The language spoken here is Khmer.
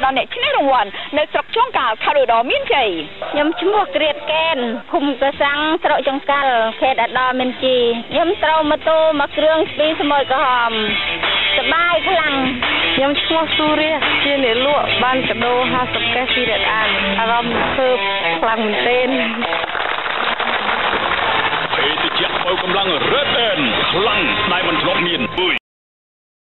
ដល់អ្នកឈ្នះរង្វាន់នៅស្រុកជួងកាល់ខេត្តឧត្តរមានជ័យខ្ញុំឈ្មោះក្រៀតកែនភូមិកសាំងស្រុកជួងកាល់ខេត្តឧត្តរមានជ័យខ្ញុំត្រូវម៉ូតូមួយគ្រឿងស្ពីសម័យក្រហមសប្បាយខ្លាំងខ្ញុំឈ្មោះស៊ូរ៉ាជាអ្នកលក់បានកដោ50កែពីរ៉ាត់អានអារម្មណ៍ភើបខ្លាំងមែនទែនភេទជ្ជៈបើកម្លាំងរ៉េតអែនខ្លាំងដែលមិនធ្លាប់មាន